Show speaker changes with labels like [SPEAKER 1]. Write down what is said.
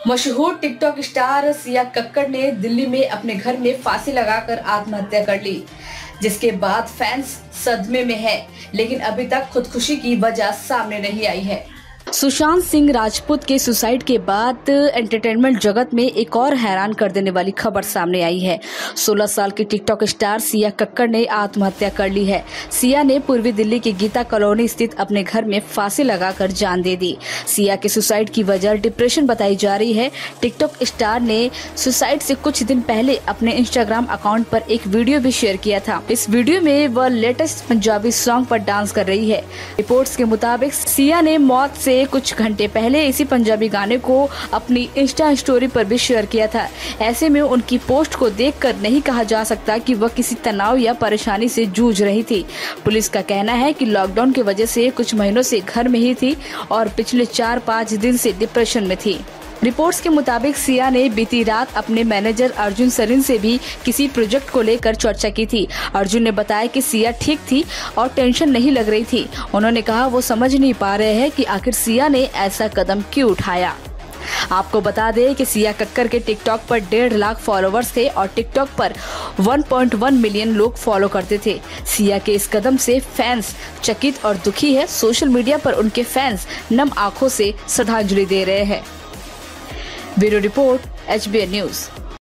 [SPEAKER 1] मशहूर TikTok star Siya Kakkar ने दिल्ली में अपने घर में फांसी लगाकर आत्महत्या कर ली, जिसके बाद फैंस सदमे में है, लेकिन अभी तक खुदकुशी की वजह सामने नहीं आई है। सुशांत सिंह राजपूत के सुसाइड के बाद एंटरटेनमेंट जगत में एक और हैरान कर देने वाली खबर सामने आई है। 16 साल की टिकटॉक स्टार सिया कक्कड़ ने आत्महत्या कर ली है। सिया ने पूर्वी दिल्ली की गीता कॉलोनी स्थित अपने घर में फांसी लगाकर जान दे दी। सिया के सुसाइड की वजह डिप्रेशन बताई जा रही है। टिकटॉक स्टार ने सुसाइड से कुछ दिन पहले अपने इंस्टाग्राम अकाउंट पर एक वीडियो भी शेयर किया था। इस वीडियो में वह लेटेस्ट पंजाबी सॉन्ग पर डांस कर रही है। रिपोर्ट्स के मुताबिक सिया ने मौत से कुछ घंटे पहले इसी पंजाबी गाने को अपनी इंस्टा स्टोरी पर भी शेयर किया था। ऐसे में उनकी पोस्ट को देखकर नहीं कहा जा सकता कि वह किसी तनाव या परेशानी से जूझ रही थी। पुलिस का कहना है कि लॉकडाउन की वजह से कुछ महीनों से घर में ही थी और पिछले 4-5 दिन से डिप्रेशन में थी। रिपोर्ट्स के मुताबिक सिया ने बीती रात अपने मैनेजर अर्जुन सरीन से भी किसी प्रोजेक्ट को लेकर चर्चा की थी। अर्जुन ने बताया कि सिया ठीक थी और टेंशन नहीं लग रही थी। उन्होंने कहा वो समझ नहीं पा रहे हैं कि आखिर सिया ने ऐसा कदम क्यों उठाया। आपको बता दें कि सिया कक्कड़ के टिकटॉक पर 1.5 लाख फॉलोवर्स थे और टिकटॉक पर 1.1 मिलियन लोग फॉलो करते थे। सिया के इस कदम से फैंस चकित और दुखी है। सोशल मीडिया पर उनके फैंस नम आंखों से श्रद्धांजलि दे रहे हैं। Bureau report, HBN news.